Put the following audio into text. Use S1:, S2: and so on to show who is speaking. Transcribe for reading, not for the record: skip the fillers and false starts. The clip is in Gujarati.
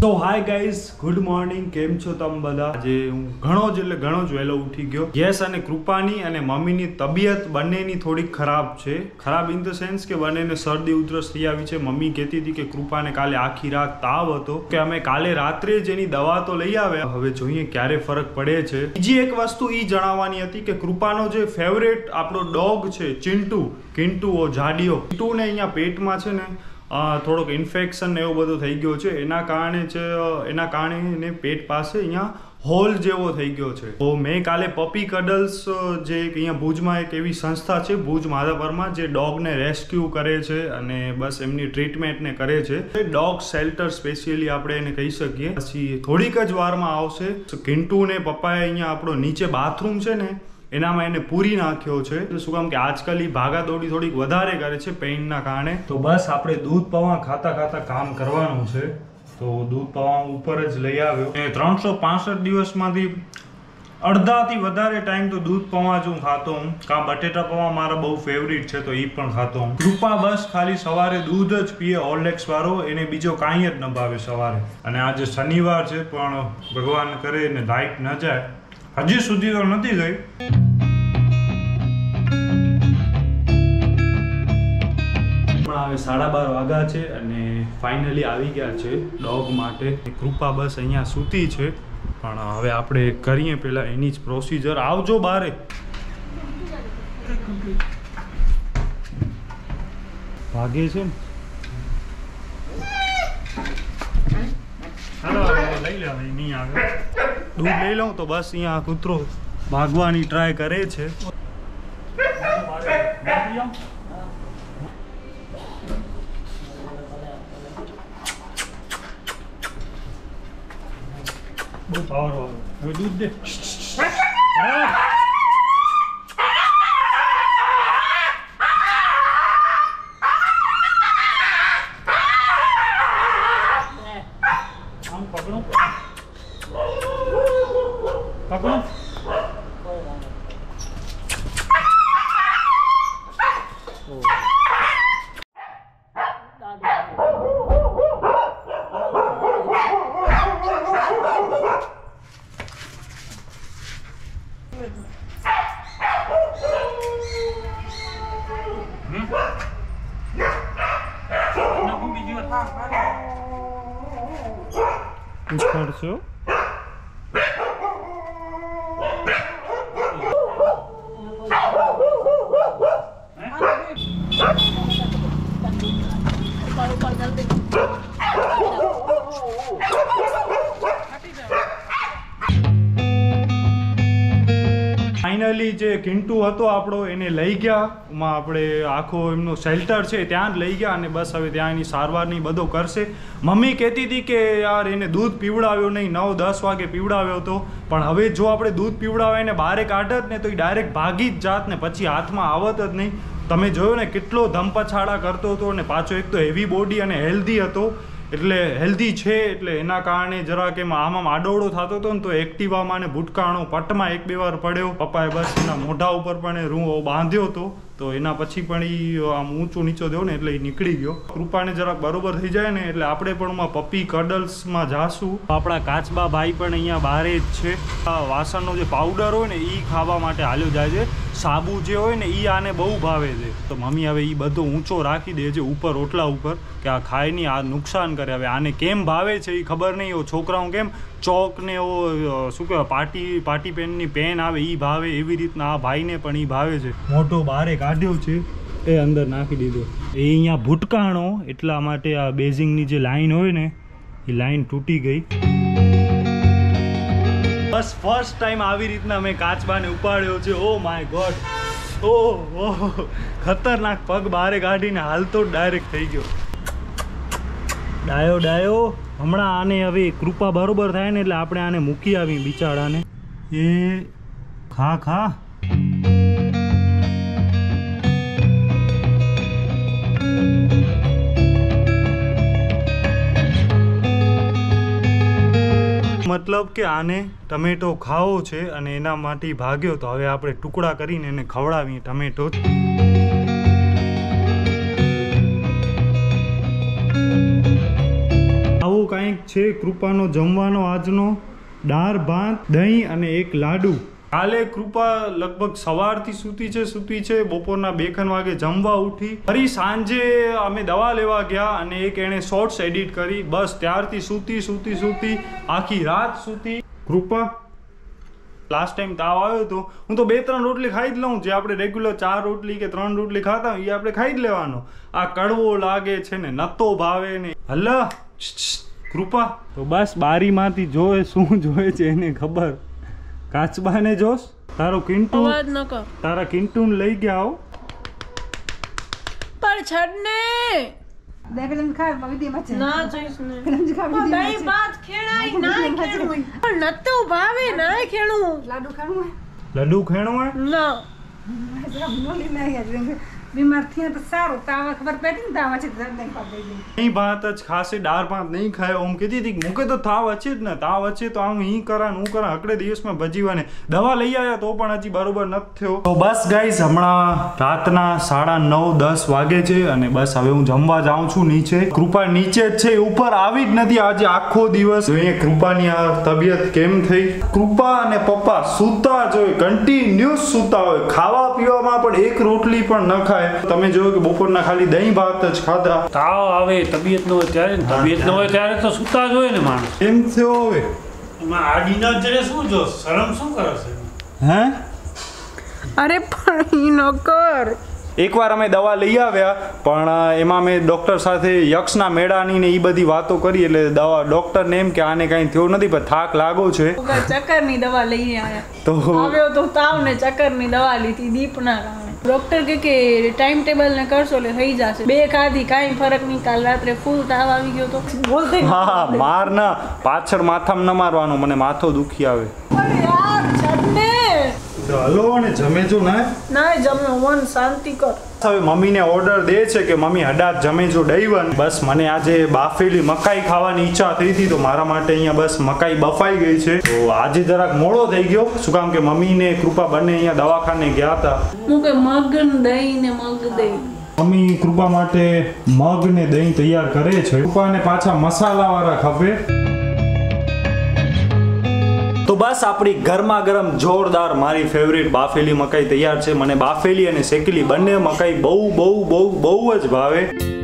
S1: તો હાય ગાઈઝ, ગુડ મોર્નિંગ. કેમ છો તમે બધા? આજે હું ઘણો જ વહેલો ઉઠી ગયો. યસ, અને કૃપાની અને મમ્મીની તબિયત બંનેની થોડીક ખરાબ છે. ખરાબ ઇન ધ સેન્સ કે બંનેને શરદી ઉધરસ થઈ આવી છે. મમ્મી કહેતી હતી કે કૃપાને કાલે આખી રાત તાવ હતો, કે અમે કાલે રાત્રે જ એની દવા તો લઈ આવ્યા. હવે જોઈએ ક્યારે ફરક પડે છે. બીજી એક વસ્તુ એ જણાવવાની હતી કે કૃપાનો જે ફેવરેટ આપણો ડોગ છે કિન્ટુ જાડિયો, કિન્ટુને અહીંયા પેટમાં છે ને થોડોક ઇન્ફેક્શન ને એવું બધું થઈ ગયો છે. એના કારણે એને પેટ પાસે અહીંયા હોલ જેવો થઈ ગયો છે. તો મેં કાલે પપી કડલ્સ, જે અહીંયા ભુજમાં એક એવી સંસ્થા છે ભુજ માધાપરમાં, જે ડોગને રેસ્ક્યુ કરે છે અને બસ એમની ટ્રીટમેન્ટને કરે છે. ડોગ શેલ્ટર સ્પેશિયલી આપણે એને કહી શકીએ. પછી થોડીક જ વારમાં આવશે. કિન્ટુને પપ્પાએ અહીંયા આપણો નીચે બાથરૂમ છે ને એનામાં એને પૂરી નાખ્યો છે. શું કામ કે આજકાલ ભાગાદોડી થોડીક વધારે કરે છે પેઇનના કારણે. તો બસ આપણે દૂધ પૌવા ખાતા કામ કરવાનું છે. તો દૂધ પૌવા ઉપર જ લઈ આવ્યો. 365 દિવસમાંથી અડધાથી વધારે ટાઈમ તો દૂધ પૌવા જ હું ખાતો હું. કાં બટેટા પૌવા મારા બહુ ફેવરિટ છે તો એ પણ ખાતો હું. કૃપા બસ ખાલી સવારે દૂધ જ પીએ, હોર્લિક્સ વાળો. એને બીજો કાંઈ જ ન ભાવે સવારે. અને આજે શનિવાર છે, પણ ભગવાન કરે ને લાઈટ ન જાય. હજી સુધી તો નથી ગઈ. હવે 12:30 વાગ્યા છે અને ફાઇનલી આવી ગયા છે ડોગ માટે. કૃપા બસ અહીંયા સૂતી છે, પણ હવે આપણે કરીએ પેલા એની જ પ્રોસિજર. આવજો બારે. ભાગે છે ને. હાલો લઈ લે. નહીં આવે. દૂધ લઈ લઉં તો બસ અહીંયા કૂતરો ભાગવાની ટ્રાય કરે છે. બહુ પાવર વાળો. હવે દૂધ દે. આમ પકડો પકડો. પડશો. ફાઇનલી જે કિન્ટુ હતો આપણો એને લઈ ગયા. આપણે આખો એમનો શેલ્ટર છે ત્યાં જ લઈ ગયા અને બસ હવે ત્યાં એની સારવાર નહીં બધો કરશે. મમ્મી કહેતી હતી કે યાર એને દૂધ પીવડાવ્યો નહીં, 9-10 વાગે પીવડાવ્યો હતો, પણ હવે જો આપણે દૂધ પીવડાવે એને બહારે કાઢત ને તો એ ડાયરેક્ટ ભાગી જ જાત ને પછી હાથમાં આવત જ નહીં. તમે જોયો ને કેટલો ધમપછાડા કરતો હતો, અને પાછો એક તો હેવી બોડી અને હેલ્ધી હતો. એટલે હેલ્ધી છે એટલે એના કારણે જરાક એમાં આમ આડોડો થતો હતો ને તો એક્ટિવામાં ને ભૂટકાણો પટમાં 1-2 વાર પડ્યો. પપ્પાએ બસ એના મોઢા ઉપર પણ એ રૂ બાંધ્યો હતો, તો એના પછી પણ એ આમ ઊંચો નીચો થયો ને એટલે એ નીકળી ગયો. કૃપાને જરાક બરોબર થઈ જાય ને એટલે આપણે પણ પપી કડલ્સમાં જાશું. આપણા કાચબા ભાઈ પણ અહીંયા બહાર જ છે. વાસણનો જે પાવડર હોય ને એ ખાવા માટે હાલ્યો જાય છે. સાબુ જે હોય ને એ આને બહુ ભાવે છે. તો મમ્મી હવે એ બધો ઊંચો રાખી દે છે ઉપર ઓટલા ઉપર, કે આ ખાય નહીં, આ નુકસાન કરે. હવે આને કેમ ભાવે છે એ ખબર નહીં. છોકરાઓ કેમ ચોક ને એવો શું કહેવાય પાર્ટી પેનની પેન આવે એ ભાવે, એવી રીતના આ ભાઈને પણ એ ભાવે છે. મોટો બારે કાઢ્યો છે, એ અંદર નાખી દીધો. એ અહીંયા ભૂટકાણો એટલા માટે આ બેઝિંગની જે લાઈન હોય ને એ લાઈન તૂટી ગઈ. બસ ફર્સ્ટ ટાઈમ આવી રીતના મેં કાચબાને ઉપાડ્યો છે. ઓ માય ગોડ, ઓહ ખતરનાક. પગ બારે કાઢીને હાલતો ડાયરેક્ટ થઈ ગયો. ડાયો હમણાં આને હવે કૃપા બરોબર થાય ને એટલે આપણે આને મૂકી આવી બિચારાને. એ ખા મતલબ કે આને ટમેટો ખાવો છે અને એના માટે ભાગ્યો. તો હવે આપણે ટુકડા કરીને એને ખવડાવીએ ટમેટો. આવું કંઈક છે કૃપાનો જમવાનો આજનો. દાળ ભાત, દહીં અને એક લાડુ. કાલે કૃપા લગભગ સવારથી સૂતી છે. બપોરના 2 વાગે જમવા ઉઠી. ફરી સાંજે અમે દવા લેવા ગયા અને એક એણે શોર્ટ્સ એડિટ કરી. બસ ત્યારથી સૂતી આખી રાત સૂતી. કૃપા લાસ્ટ ટાઈમ તાવ આવ્યો હતો, હું તો 2-3 રોટલી ખાઈ જ લઉં. જે આપણે રેગ્યુલર 4 રોટલી કે 3 રોટલી ખાતા હોય એ આપણે ખાઈ જ લેવાનો. આ કડવો લાગે છે ને, નતો ભાવે ને. હલ્લા કૃપા તો બસ બારીમાંથી જોવે, શું જોવે છે એને ખબર. કાચબાને જોશ, તારો કિંટુ અવાજ ન કર. તારા કિંટુને લઈ ગયા આવો
S2: પર છડને દેખલન ખા બગડી મચે ના જોઈસ ને દહીં ભાત ખેણાઈ ના ખેણું પણ નતો ભાવે ના ખેણું. લાડુ ખેણું ના બોલી ના બીમાર થયા તો સારું. તાવ ખબર પડી ને તાવ છે દહીં ભાત દઈ દે.
S1: નહીં ભાત જ ખાશે, દાળ ભાત નહીં ખાય. ઓમ કીધી હતી મૂકે તો થાવ છે જ ને. તાવ છે તો આમ ઈ કરા હું કરા હકડે દિવસમાં ભજીવાને દવા લઈ આવ્યા તો પણ હજી બરોબર નથી થયો. તો બસ ગાઈઝ હમણાં રાતના 9:30-10 વાગે છે અને બસ હવે હું જમવા જાઉં છું નીચે. કૃપા નીચે જ છે, ઉપર આવી જ નથી આજે આખો દિવસ. જોઈએ કૃપાની આ તબિયત કેમ થઈ. કૃપા અને પપ્પા સૂતા જ હોય, કન્ટિન્યુઅસ સૂતા હોય. ખાવા પીવામાં પણ એક રોટલી પણ ન ખાય. તમે જોયો કે બપોરના ખાલી દહીં ભાત જ ખાધા.
S3: તાવ આવે, તબિયત ન હોય ત્યારે, તબિયત ન હોય ત્યારે તો સૂતા જ હોય ને માણસ.
S1: કેમ થયો હવે
S3: એમાં આડીના જડે શું જો શરમ શું કરે છે?
S1: હે
S2: અરે પણ ઈ ન કર.
S1: એકવાર અમે દવા લઈ આવ્યા પણ એમાં અમે ડૉક્ટર સાથે યક્ષના મેળાની ને એ બધી વાતો કરી એટલે ડૉક્ટરને એમ કે આને કાંઈ થયું નથી પણ થાક લાગો છે.
S2: ચક્કરની દવા લઈને આવ્યા
S1: તો
S2: આવ્યો તો તાવ ને ચક્કરની દવા લીધી દીપના કારણે. ડૉક્ટર કે ટાઈમ ટેબલ ને કરશો એટલે થઈ જશે. 2 ખાધી કાંઈ ફરક નહીં. કાલ રાત્રે ફૂલ તાવ આવી ગયો તો બોલતે
S1: હા માર ના પાછળ માથામાં ન મારવાનું, મને માથો દુખી આવે.
S2: અરે યાર છડને
S1: હલો અને જમેજો
S2: ના જમે વન શાંતિ કર.
S1: હવે મમ્મીને ઓર્ડર દે છે કે મમ્મી હડાત જમેજો ડઈવન. બસ મને આજે બાફેલી મકાઈ ખાવાની ઈચ્છા થઈ હતી તો મારા માટે અહીંયા બસ મકાઈ બફાઈ ગઈ છે. તો આજે જરાક મોડો થઈ ગયો. શું કામ કે મમ્મી ને કૃપા બંને અહીંયા દવાખાને ગયા હતા.
S2: હું કે મગ દહીં ને મગ દહીં.
S1: મમ્મી કૃપા માટે મગ ને દહીં તૈયાર કરે છે. કૃપાને પાછા મસાલા વાળા ખપે. તો બસ આપણી ગરમા ગરમ જોરદાર મારી ફેવરિટ બાફેલી મકાઈ તૈયાર છે. મને બાફેલી અને શેકેલી બંને મકાઈ બહુ જ ભાવે.